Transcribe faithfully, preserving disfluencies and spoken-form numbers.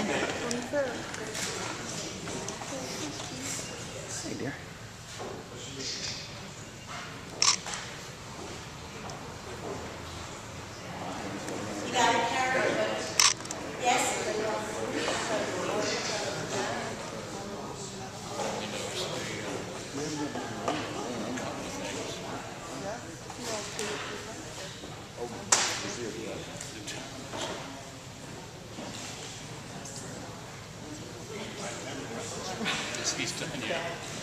Hey, dear. You got a carrot? Yes? He's done, yeah.